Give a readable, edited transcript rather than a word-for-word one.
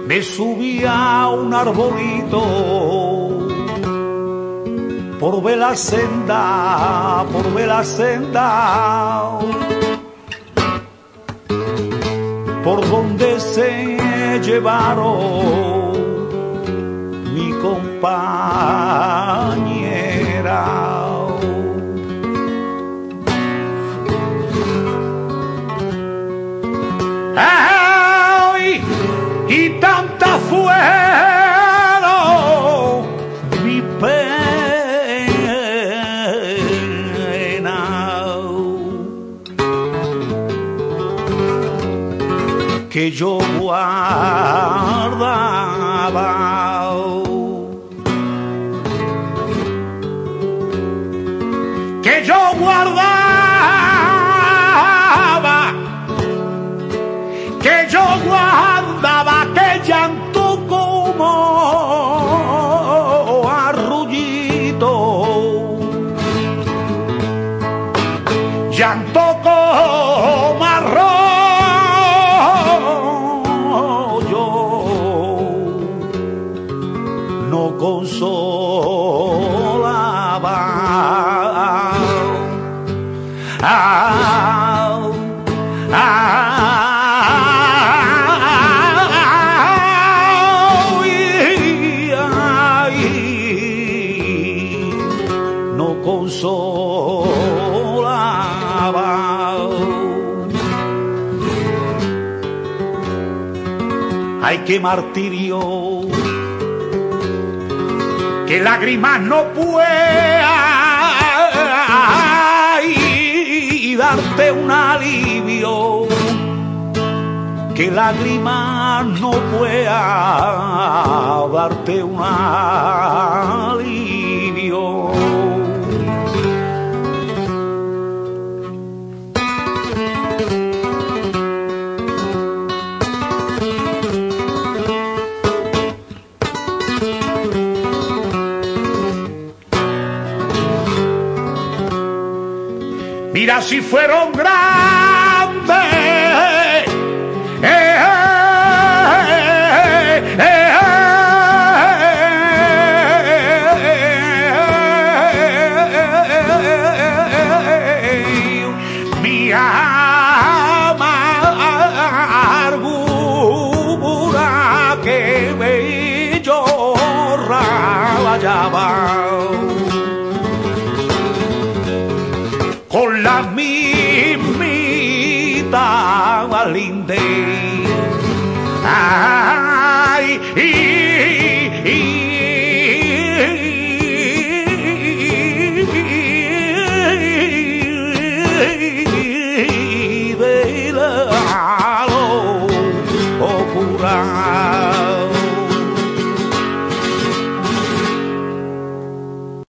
me subí a un arbolito por ver la senda, por donde se llevaron mi compañera. ¡Ay! Y tanta fueron mi pena que yo guardaba, que yo guardaba, que yo guardaba, que llanto como arrullito, llanto como arroyo, no consolaba. No consolaba. Ay, qué martirio, que lágrimas no pueda darte un alivio, que lágrimas no pueda darte un alivio. Mira si fueron grandes mi amargura que me rayaba con la mismita linde. Ay,